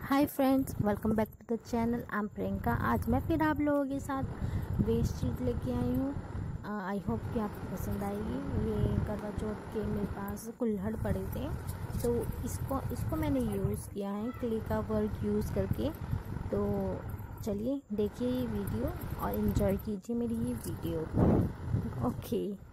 Hi friends, welcome back to the channel. I am Priyanka. आज मैं फिर आप लोगों के साथ वेस्ट चीज़ लेके आई हूँ। आई होप कि आपको पसंद आएगी। ये करवा चौथ के मेरे पास कुल्हड़ पड़े थे, तो इसको मैंने यूज़ किया है क्ले का वर्क यूज़ करके। तो चलिए देखिए ये वीडियो और इन्जॉय कीजिए मेरी ये वीडियो। ओके।